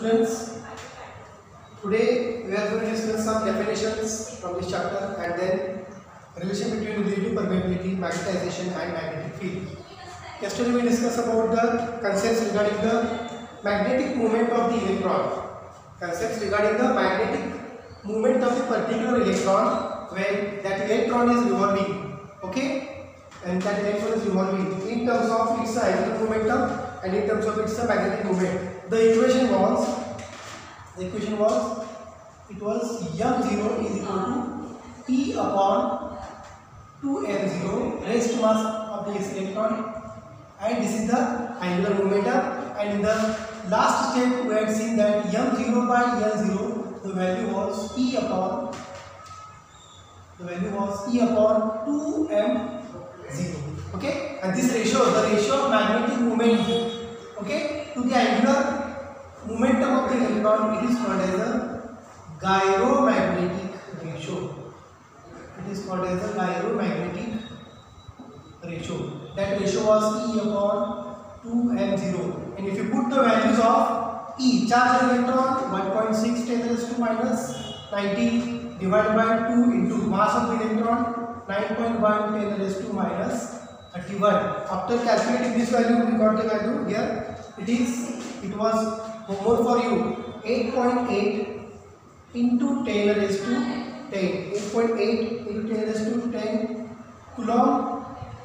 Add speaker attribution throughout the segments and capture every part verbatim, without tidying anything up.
Speaker 1: Students, today we are going to discuss some definitions from this chapter and then relation between relative permeability, magnetization and magnetic field. Yesterday we discussed about the concepts regarding the magnetic movement of the electron. Concepts regarding the magnetic movement of a particular electron when that electron is revolving. Okay? And that electron is revolving in terms of its angular momentum and in terms of its magnetic moment. The equation was, the equation was, it was m zero is equal to E upon two m zero raised to mass of the electron, and this is the angular momentum. And in the last step we had seen that m zero by L zero, the value was E upon, the value was E upon two m zero. Okay, and this ratio, the ratio of magnetic moment, okay, to the angular momentum of the electron, it is called as a gyromagnetic ratio. It is called as a gyromagnetic ratio. That ratio was E upon two m zero. And if you put the values of E, charge of electron one point six ten raised to minus ninety divided by two into mass of the electron nine point one ten raised to minus thirty-one. After calculating this value, we got the value here. It is, it was more for you, eight point eight into ten raised to ten. eight point eight into ten raised to ten coulomb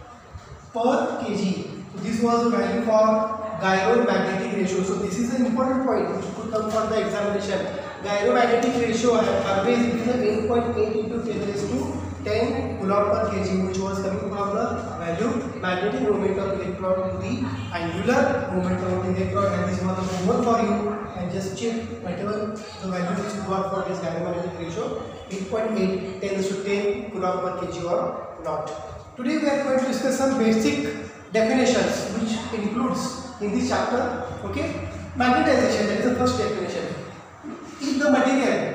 Speaker 1: per kg. So this was the value for gyromagnetic ratio. So this is an important point which could come for the examination. Gyromagnetic ratio always it is eight point eight into ten raised to ten coulomb per kg, which was coming from the value magnetic moment of electron to the angular momentum of the electron. And this was the homework for you, and just check whatever the value which you got for this gyromagnetic ratio, eight point eight, ten raised to ten coulomb per kg or not. Today we are going to discuss some basic definitions which includes in this chapter. Okay, magnetization, that is the first definition. If the material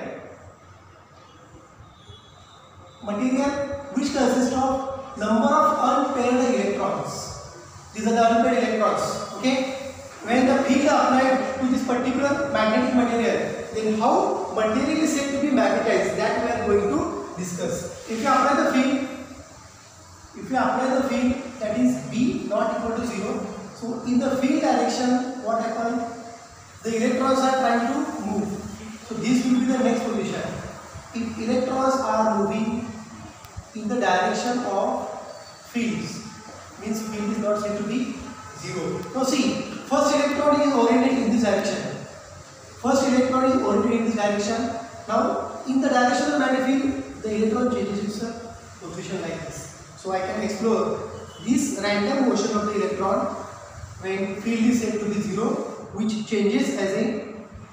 Speaker 1: material which consists of number of unpaired electrons, these are the unpaired electrons. Okay, when the field applied to this particular magnetic material, then how material is said to be magnetized, that we are going to discuss. If you apply the field, if you apply the field that is B not equal to zero, so in the field direction what happens? The electrons are trying to move. So this will be the next position. If electrons are moving in the direction of fields, means field is not said to be zero. Now see, first electron is oriented in this direction. First electron is oriented in this direction. Now in the direction of the magnetic field, the electron changes its position like this. So I can explore this random motion of the electron when field is said to be zero, which changes as a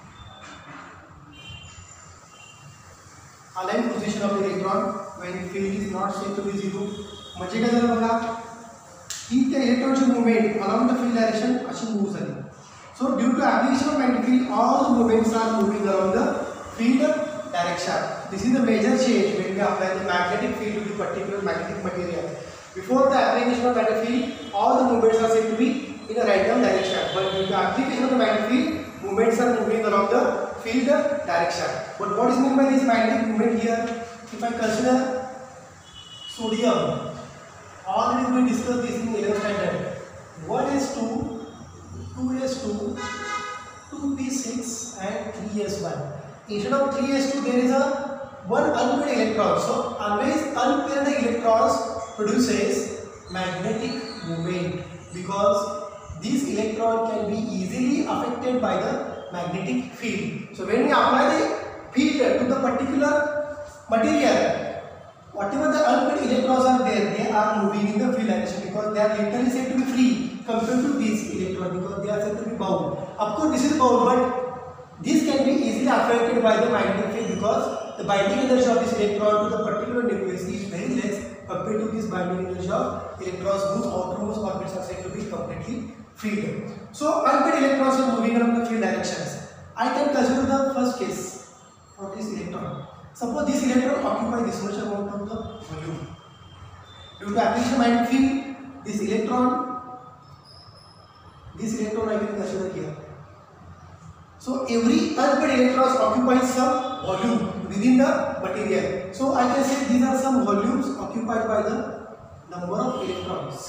Speaker 1: aligned position of the electron when field is not said to be zero. म्हणजे काय झालं बघा, ही त्या इलेक्ट्रॉनची movement along the field direction अशी move झाली. So due to application of magnetic field, all the movements are moving along the field direction. This is the major change when we apply the magnetic field to the particular magnetic material. Before the application of magnetic field, all the movements are said to be in a random direction. But with the application of the magnetic field, movements are moving along the field direction. But what is meant by this magnetic movement here? If I consider sodium, already we discussed this in eleventh standard. one s two, two s two, two p six and three s one. Instead of three s two, there is a one unpaired electron. So always unpaired electrons produces magnetic moment, because this electron can be easily affected by the magnetic field. So when we apply the field to the particular material, whatever the unpaired electrons are there, they are moving in the field direction, because they are literally said to be free compared to these electrons, because they are said to be bound. Of course this is bound, but this can be easily affected by the magnetic field, because the binding energy of this electron to the particular nucleus is very less compared to this binding energy of electrons whose outermost orbits are said to be completely free. So unpaired electrons are moving along the field directions. I can consider the first case for this electron. Suppose this electron occupies this much amount of the volume. Due to application of magnetic field, this electron, this electron I can consider here. So every unpaired electrons occupies some volume within the material. So I can say these are some volumes occupied by the number of electrons.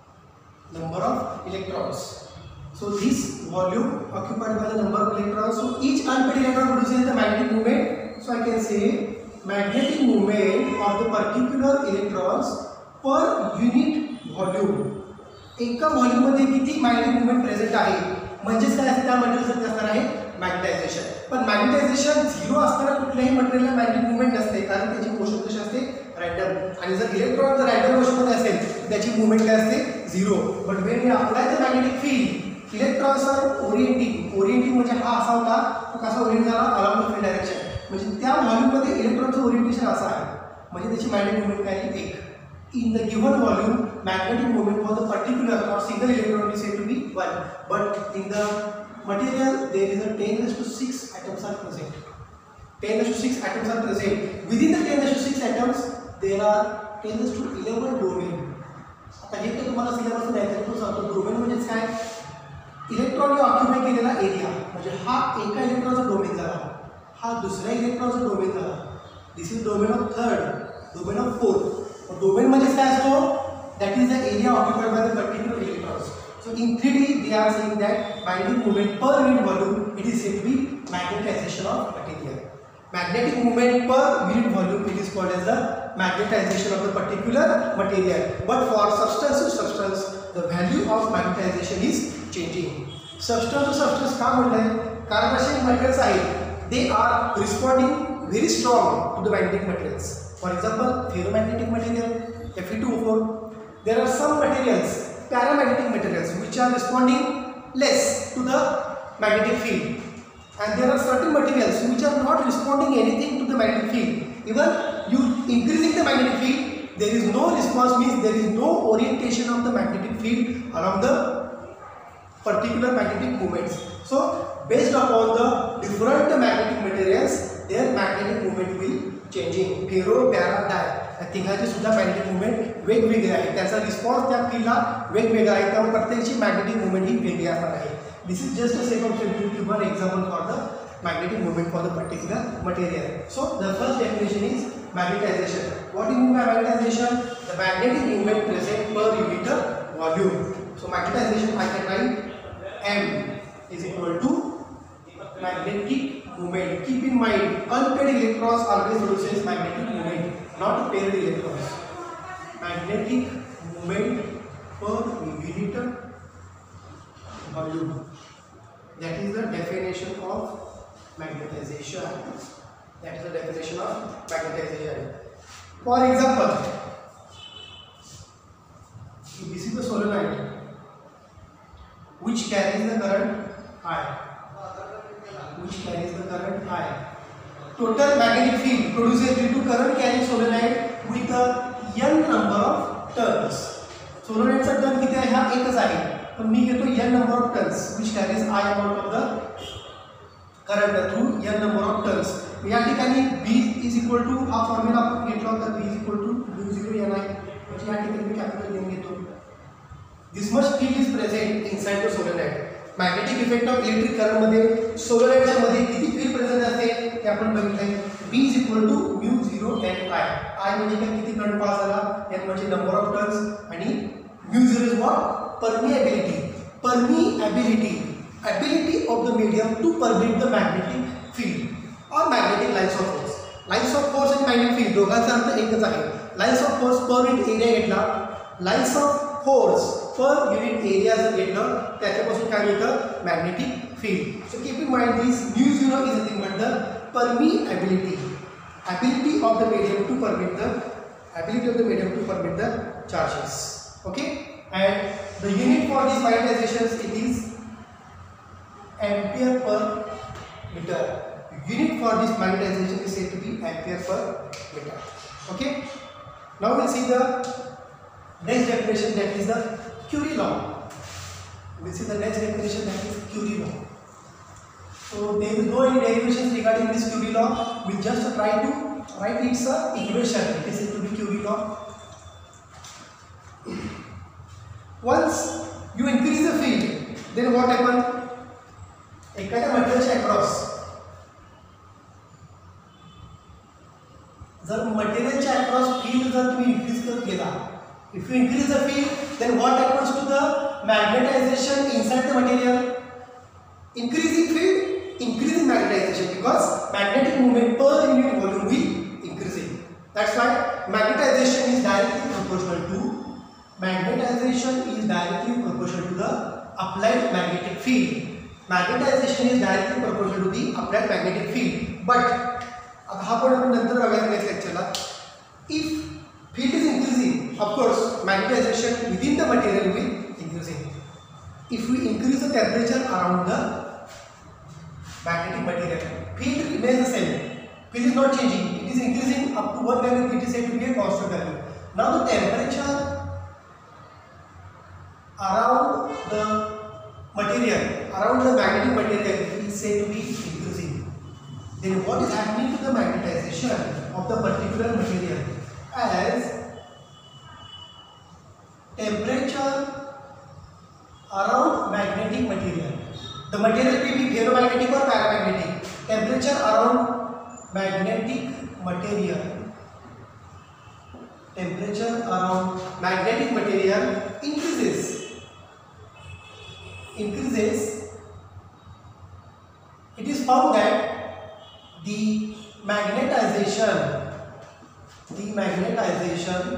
Speaker 1: Number of electrons. So this volume occupied by the number of electrons. So each unpaired electron produces the magnetic moment. So I can say magnetic moment of the particular electrons per unit volume. एका volume मध्ये किती magnetic moment present आहे म्हणजेच काय असते त्या मटेरियलसाठी असणार आहे मॅग्नेटायझेशन. पण मॅग्नेटायझेशन झिरो असताना कुठल्याही मटेरियलला मॅग्नेटिक मोमेंट नसते कारण त्याची मोशन कशी असते रॅन्डम. आणि जर इलेक्ट्रॉन जर रॅन्डम मोशन मध्ये असेल तर त्याची मुवमेंट काय असते zero. But when we apply the magnetic field electrons are orienting. Orienting म्हणजे हा असा होता तो कसा ओरिएंट झाला अलाउंग द फील्ड डायरेक्शन. म्हणजे त्या व्हॉल्यूम मध्ये इलेक्ट्रॉनचं ओरिएंटेशन असं आहे म्हणजे त्याची मॅग्नेटिक मोमेंट काय आहे एक. In the given volume, magnetic moment for the particular or single electron is said to be one. But in the material, there is a ten raised to six atoms are present. ten raised to six atoms are present. Within the ten raised to six atoms, there are ten raised to eleven domain. आता हे तर तुम्हाला syllabus द्यायचं तो सांगतो. Domain म्हणजे काय? इलेक्ट्रॉनने occupy केलेला एरिया. म्हणजे हा एका इलेक्ट्रॉनचा डोमेन झाला, हा दुसऱ्या इलेक्ट्रॉनचा डोमेन झाला. This is domain of third, domain of fourth. Domain म्हणजे काय असतो? That is the area occupied by the particular electrons. So in three D they are saying that magnetic moment per unit volume it is said to be magnetization of material. Magnetic moment per unit volume it is called as the magnetization of the particular material. But for substance to substance the value of magnetisation is changing. Substance to substance का म्हणलंय? कारण असे materials आहेत they are responding very strong to the magnetic materials. For example, ferromagnetic material F e two O four. There are some materials, paramagnetic materials, which are responding less to the magnetic field, and there are certain materials which are not responding anything to the magnetic field. Even you increasing the magnetic field, there is no response, means there is no orientation of the magnetic field around the particular magnetic moments. So, based upon the different magnetic materials, their magnetic moment will changing. Ferro para dia या तिघांची सुद्धा magnetic movement वेगवेगळी आहे. त्याचा response त्या फील्डला वेगवेगळा आहे. त्यामुळे प्रत्येकाची मॅग्नेटिक मुवमेंट ही वेगळी असणार आहे. This is just a second one example for the magnetic movement for the particular material. So the first definition is magnetization. What is mean by magnetization? The magnetic movement present per unit volume. So magnetization I can write M is equal to magnetic moment. Keep in mind, unpaired electrons always produces magnetic moment, not paired electrons. Magnetic moment per unit volume. That is the definition of magnetization. That is the definition of magnetization. For example, this is the solenoid which carries the current I. Which carries the current I. Total magnetic field produces due to current carrying solenoid with a n number of turns. Solenoid चा turn किती आहे? हा एकच आहे. पण मी घेतो n number of turns which carries I amount of the current through n number of turns. या ठिकाणी B is equal to हा फॉर्म्युला आपण घेतला होता B is equal to mu zero n I. म्हणजे या ठिकाणी मी कॅपिटल n घेतो. This much field is present inside the solenoid. Magnetic effect of electric current मध्ये सोलोनॉइडच्या मध्ये किती फील्ड प्रेझेंट असते ते आपण बघितलंय. B is equal to mu zero N I. I म्हणजे काय? किती करंट पास झाला. एन म्हणजे नंबर ऑफ टर्न्स आणि mu zero is what? Permeability. Permeability ability of the medium to permit the magnetic field or magnetic lines of force. Lines of force आणि magnetic field दोघांचा अर्थ एकच आहे. Lines of force per unit area घेतला, lines of force per unit area जर घेतलं त्याच्यापासून काय मिळतं? magnetic field. So keep in mind this mu zero is nothing but the permeability, ability of the medium to permit the ability of the medium to permit the charges. Okay, and the unit for these magnetizations it is ampere per meter. Unit for this magnetization is said to be ampere per meter. Okay, now we'll see the next definition, that is the Curie law. We'll see the next definition, that is Curie law. So there is no any derivations regarding this Curie law. We just try to write its uh, equation. It is said to be Curie law. Once you increase the field, then what happens? एक एखाद्या मटेरियलच्या across जर मटेरियलच्या across field जर तुम्ही increase करत गेला, if you increase the field then what happens to the magnetization inside the material? Increasing field, increasing magnetization, because magnetic movement per unit volume will increasing. That's why magnetization is directly proportional to magnetization is directly proportional to the applied magnetic field. Magnetization is directly proportional to the applied magnetic field. But आता हा पण आपण नंतर बघायला next लेक्चरला. If field is increasing, of course magnetization within the material will increasing. If we increase the temperature around the magnetic material, field remains the same. Field is not changing. It is increasing up to one value. It is said to be a constant value. Now the temperature around the material, around the magnetic material, is said to be increasing. Then what is happening to the magnetization of the particular material? As temperature around magnetic material, the material may be ferromagnetic or paramagnetic. Temperature around magnetic material, temperature around magnetic material increases. Increases. It is found that the magnetization, the magnetization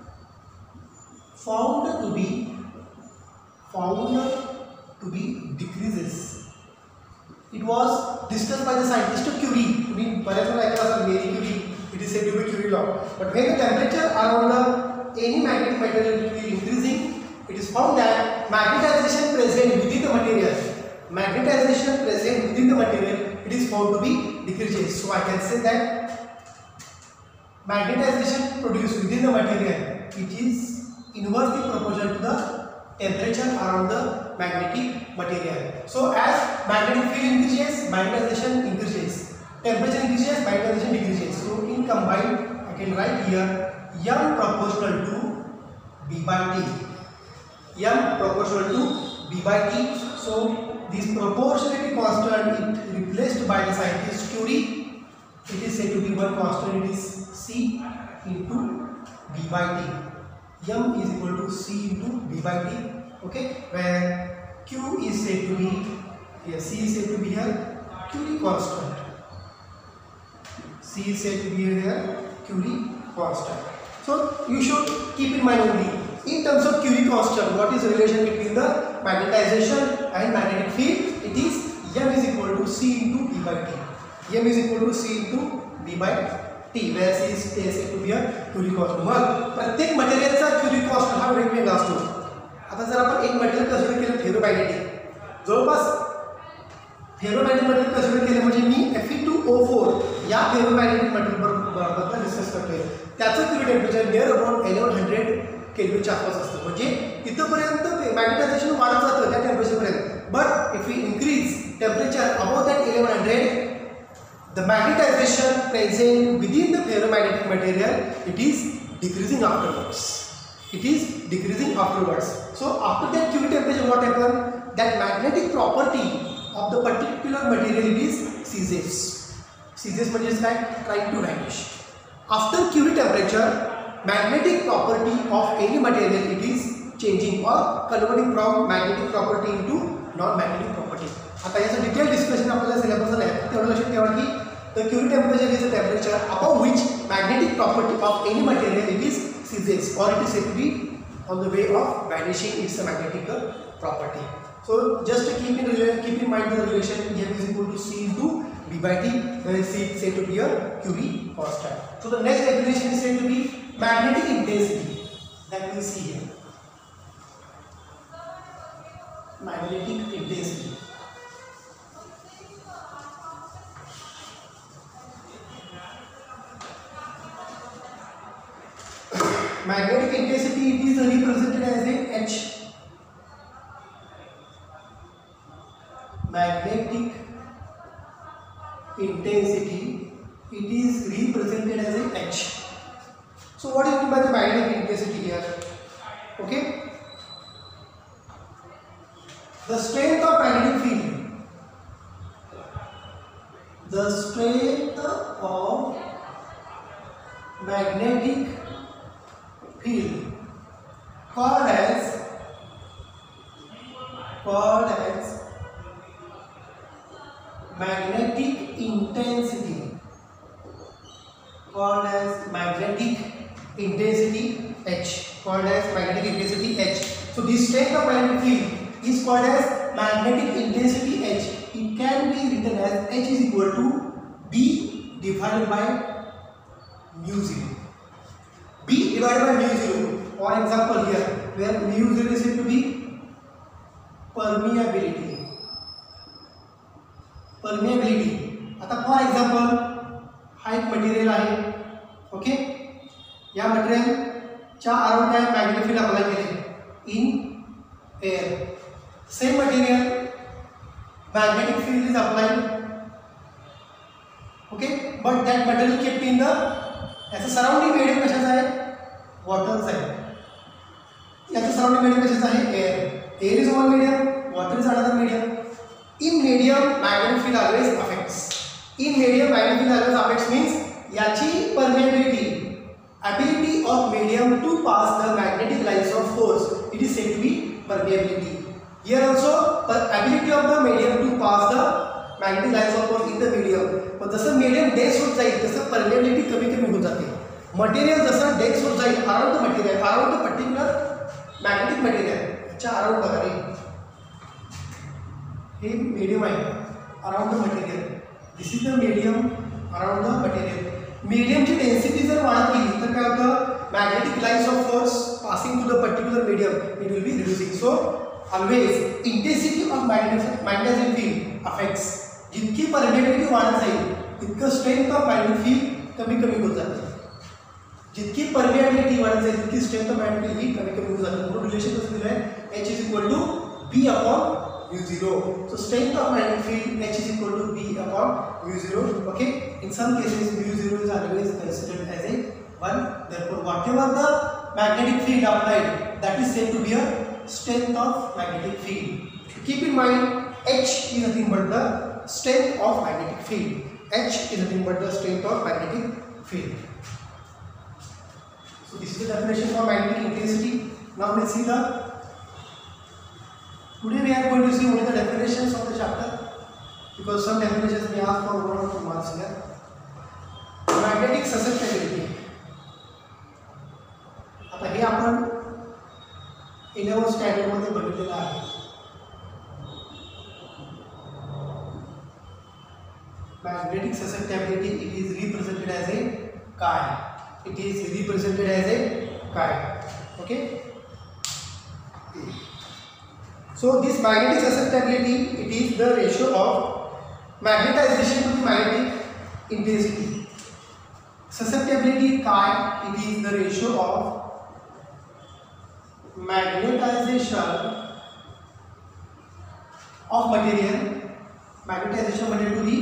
Speaker 1: found to be found to be decreases. It was discussed by the scientist Curie. I mean, बऱ्याच वेळा ऐकलं असेल Marie Curie. It is said to be Curie law. But when the temperature around the any magnetic material will be increasing, it is found that magnetization present within the material, magnetization present within the material, it is found to be decreases. So I can say that magnetization produced within the material, it is inversely proportional to the temperature around the magnetic material. So as magnetic field increases, magnetization increases. Temperature increases, magnetization decreases. So in combined, I can write here M proportional to B by T. M proportional to B by T. So this proportionality constant is replaced by the scientist Curie. It is said to be one constant. It is C into B by T. M is equal to C into B by T, okay, where Q is said to be here, C is said to be here Curie constant. C is said to be here Curie constant. So you should keep in mind only in terms of Curie constant, what is the relation between the magnetization and magnetic field? It is M is equal to C into B by T. M is equal to C into B by T, where C is said to be a Curie constant. मग प्रत्येक मटेरियलचा Curie constant हा वेगवेगळा असतो. आता जर आपण एक material consider केलं फेरोमॅग्नेटिक, जवळपास फेरोमॅग्नेटिक मटेरियल कन्सिडर केलं म्हणजे मी F e two O four या फेरोमॅग्नेटिक मटेरियल बद्दल डिस्कस करतोय. त्याचं Curie temperature near about eleven hundred केल्विनच्या आसपास असतं. म्हणजे इथपर्यंत मॅग्नेटायझेशन वाढत जातं त्या टेम्परेचरपर्यंत. But if we increase temperature about that eleven hundred, the magnetization present within the ferromagnetic material, it is decreasing afterwards. It is decreasing afterwards. So after that Curie temperature, what happens? That magnetic property of the particular material, it is ceases. Ceases means like trying to vanish. After Curie temperature, magnetic property of any material, it is changing or converting from magnetic property into non-magnetic property. आता याचं detail discussion आपल्याला सिलेबसला आहे. तेवढं लक्षात ठेवा की the Curie temperature is a temperature above which magnetic property of any material, it is ceases, or it is said to be on the way of vanishing its magnetic property. So just to keep in keep in mind the relation M is equal to C into B by T, where C is said to be a Curie constant. So the next definition is said to be magnetic intensity, that we see here. Magnetic intensity. Magnetic intensity, it is represented as a H. Magnetic intensity, it is represented as a H. So what is meant by the magnetic intensity here? Okay. The strength of magnetic field, the strength of magnetic field called as called as magnetic intensity called as magnetic intensity H called as magnetic intensity H. So this strength of magnetic field is called as magnetic intensity H. It can be written as H is equal to B divided by mu zero. B divided by mu zero. For example here, where mu zero is said to be permeability. Permeability. आता for example, हा एक material आहे, okay. या material च्या around काय magnetic field apply केले in air. Same material magnetic field is applied, okay, but that material kept in the याचा surrounding medium कशाचा आहे, वॉटरचा आहे. याचा सराउंडिंग मीडियम कशाचा आहे, air. Air is one medium, water is another medium. In medium magnetic field always affects. In medium magnetic field always affects means याची permeability, ability of medium to pass the magnetic lines of force, it is said to be permeability. Here also, the ability of the medium to pass the magnetic lines of force in the medium. पण जसं medium dense होत जाईल तसं permeability कमी कमी होत जाते. Material जसं dense होत जाईल around the material, around the particular magnetic material, च्या around बघा रे, हे medium आहे around the material. This is the medium around the material. Medium ची density जर वाढत गेली तर काय होतं, magnetic lines of force passing to the particular medium, it will be reducing. So always intensity of magnetic magnetic field affects. जितकी permeability वाढत जाईल तितकं strength of magnetic field कमी कमी होत जाते. जितकी permeability वाढत जाईल तितकी strength of magnetic field कमी कमी होत जाते. म्हणून रिलेशन कसं दिलं आहे, H is equal to B upon mu zero. So strength of magnetic field H is equal to B upon mu zero. Okay. In some cases mu zero is always considered as a one. Therefore, whatever the magnetic field applied, that is said to be a strength of magnetic field. Keep in mind, H is nothing but the strength of magnetic field. H is nothing but the strength of magnetic field. So this is the definition for magnetic intensity. Now let's see the. Today we are going to see only the definitions of the chapter, because some definitions may ask for one or two marks here. Magnetic susceptibility. आता हे आपण eleventh standard मध्ये बघितलेलं आहे. Magnetic susceptibility, it is represented as a chi. It is represented as a chi. Okay. So this magnetic susceptibility, it is the ratio of magnetization to the magnetic intensity. Susceptibility chi, it is the ratio of magnetization of material, magnetization material to the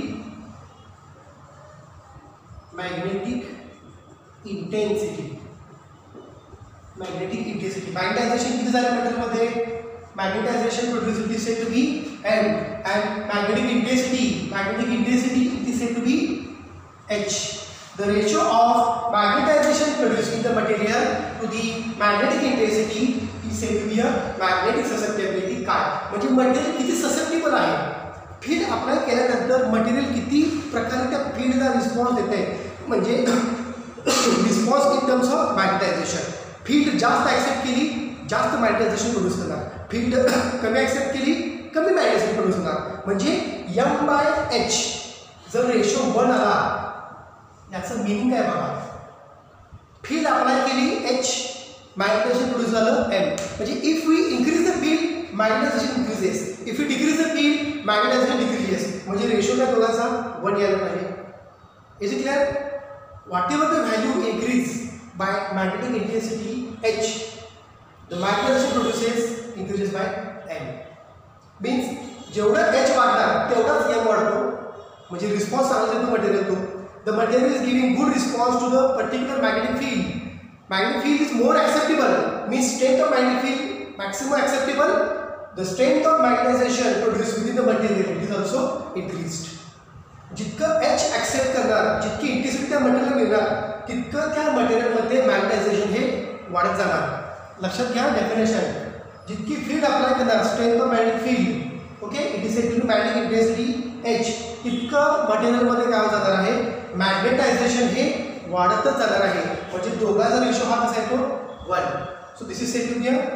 Speaker 1: magnetic intensity. Magnetic intensity. Magnetization किती झालं metal मध्ये? Magnetization produced it is said to be M, and magnetic intensity, magnetic intensity it is said to be H. The ratio of magnetization produced in the material to the magnetic intensity is said to be a magnetic susceptibility chi. म्हणजे material किती susceptible आहे, field apply केल्यानंतर material किती प्रकारे त्या फील्डला response देते, म्हणजे response in terms of magnetization. Field जास्त ॲक्सेप्ट केली जास्त मॅग्नेटायझेशन प्रोड्यूस करणार, फील्ड कमी ॲक्सेप्ट केली कमी मॅग्नेटायझेशन प्रोड्यूस करणार. म्हणजे एम बाय एच जर रेशो वन आला, याचं मिनिंग काय बघा. फील्ड अप्लाय केली एच, मॅग्नेटायझेशन प्रोड्यूस झालं एम. म्हणजे if we increase the field magnetization increases, if you decrease the field magnetization decreases. म्हणजे रेशो काय दोघांचा वन यायला पाहिजे. Is it clear? whatever the value increase by magnetic intensity H, the magnetization produces increases by M. Means जेवढा H वाढणार तेवढाच M वाढतो, म्हणजे रिस्पॉन्स चांगला देतो मटेरियल तो. The material is giving good response to the particular magnetic field. Magnetic field is more acceptable, means strength of magnetic field maximum acceptable. The strength of magnetization produced within the material it is also increased. जितकं H accept करणार, जितकी intensity त्या material मिळणार तितकं त्या मटेरियलमध्ये magnetisation हे वाढत जाणार. लक्षात घ्या डेफिनेशन. जितकी फील्ड अप्लाय करणार, strength of magnetic field, okay, it is said to magnetic intensity H, तितकं मटेरियलमध्ये काय जाणार आहे, मॅग्नेटायझेशन हे वाढतच जाणार आहे. म्हणजे दोघांचा रेशो हा कसा येतो, one. So this is said to be a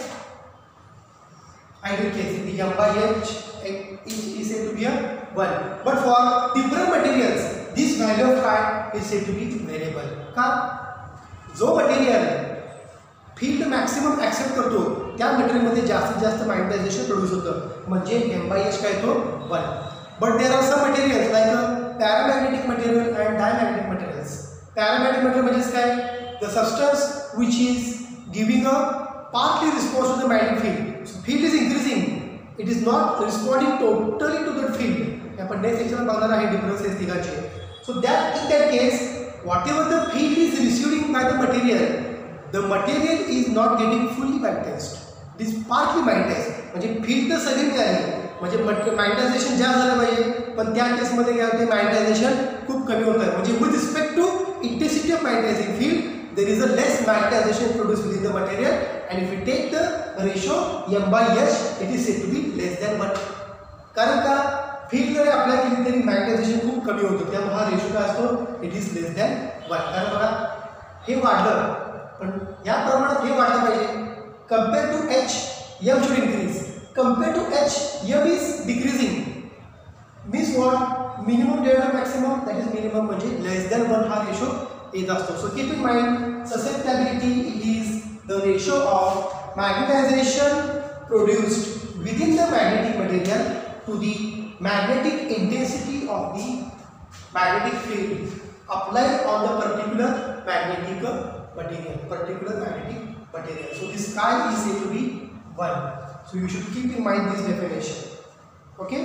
Speaker 1: ideal case. The m by h is said to be a one. But for different materials, this value of phi is said to be variable. का? जो material field maximum accept करतो त्या मटेरियलमध्ये जास्तीत जास्त magnetization produce होतं, म्हणजे m by h काय येतो, one. But there are some materials like paramagnetic material and diamagnetic materials. Paramagnetic material म्हणजेच काय, the substance which is giving a partly response to the magnetic field. So field is increasing, it is not responding totally to the field. आपण next section बघणार आहे differences तिघांचे. So that in that case, whatever the field is receiving by the material, the material is not getting fully magnetized. It is partly magnetized. म्हणजे field तर सगळी मिळाली, म्हणजे magnetisation जास्त झालं पाहिजे, पण त्या केसमध्ये काय होते, मॅग्नेटायझेशन खूप कमी होतं आहे. म्हणजे with respect to intensity of magnetizing field there is a less magnetization produced within the material, and if we take the ratio m by h, it is said to be less than one. कारण का, field जरी apply केली तरी magnetisation खूप कमी होतं, त्यामुळे हा ratio काय असतो, it is less than one. कारण बघा हे वाढलं, पण या प्रमाणात हे वाढलं पाहिजे. Compare to H, M should increase. Compare to H, M is decreasing. Means what, minimum divide maximum, that is minimum, म्हणजे लेस दॅन वन हा रेशो येत असतो. So keep in mind, susceptibility is the ratio of magnetization produced within the magnetic material to the magnetic intensity of the magnetic field applied on the particular magnetic material, particular magnetic material. So this chi is said to be one. So you should keep in mind this definition. Okay?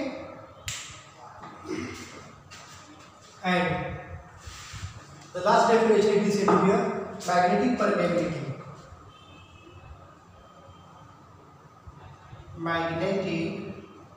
Speaker 1: And the last definition it is said to be a magnetic permeability. Magnetic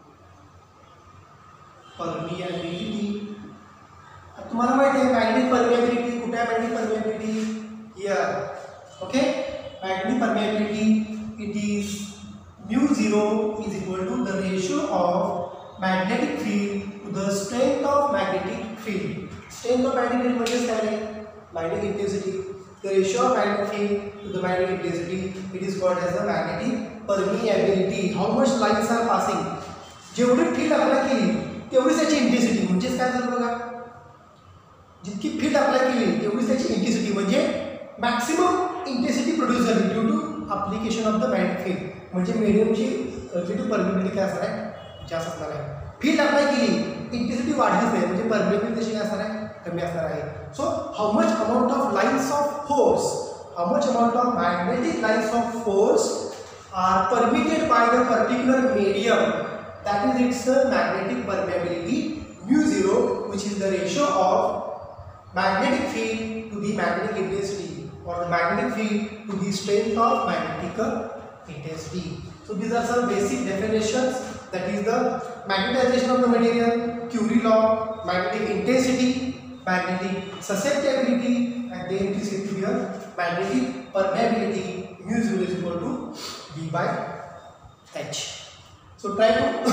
Speaker 1: permeability. अब तुम्हाला माहिती आहे magnetic permeability कुठे आहे? magnetic permeability here. Okay? Magnetic permeability, it is mu zero is equal to the ratio of magnetic field to the strength of magnetic field. Strength of magnetic field म्हणजे काय आहे? Magnetic intensity. The ratio of magnetic field to the magnetic intensity, it is called as the magnetic permeability. How much lines are passing? जेवढी field apply केली तेवढीच त्याची intensity. म्हणजेच काय झालं बघा, जितकी फील्ड अप्लाय केली तेवढीच त्याची इंटेन्सिटी, म्हणजे मॅक्सिमम इंटेन्सिटी प्रोड्यूस झाली due to application of the magnetic field. म्हणजे मीडियमची रिलेटिव्ह परमिबिलिटी काय असणार आहे, जास्त असणार आहे. फील्ड अप्लाय केली इंटेन्सिटी वाढलीच नाही, म्हणजे परमिबिलिटी तशी काय असणार आहे, कमी असणार आहे. So how much amount of lines of force, how much amount of magnetic lines of force are permitted by the particular medium, that is its uh, magnetic permeability, mu zero, which is the ratio of magnetic field to the magnetic intensity, or the magnetic field to the strength of magnetic intensity. So these are some basic definitions, that is the magnetization of the material, Curie law, magnetic intensity, magnetic susceptibility, and then it is said to be a magnetic permeability. Mu zero is equal to V by H. So try to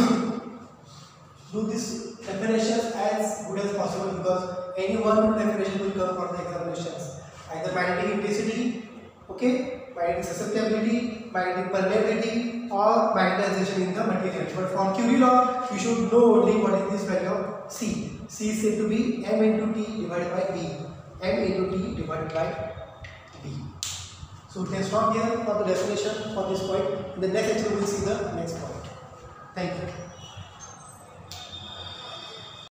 Speaker 1: do this definitions as good as possible, because any one definition will come for the examinations. Either magnetic intensity, okay, magnetic susceptibility, magnetic permeability, or magnetization in the material. But from Curie law, you should know only what is this value of C. C is said to be m into T divided by B. M into T divided by B. So we can stop here for the definition for this point. In the next lecture, we will see the next point. Thank you.